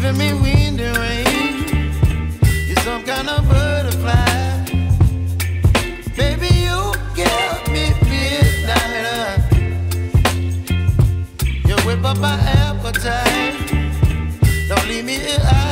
giving me wind and rain. You're some kind of butterfly. Baby, you give me midnight. You whip up my appetite. Don't leave me here.